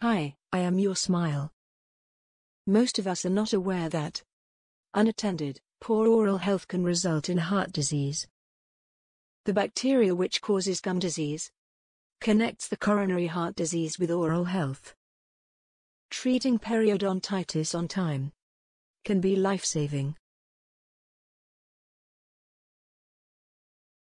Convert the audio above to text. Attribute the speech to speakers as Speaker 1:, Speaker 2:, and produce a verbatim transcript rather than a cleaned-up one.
Speaker 1: Hi, I am your smile. Most of us are not aware that unattended, poor oral health can result in heart disease. The bacteria which causes gum disease connects the coronary heart disease with oral health. Treating periodontitis on time can be life-saving.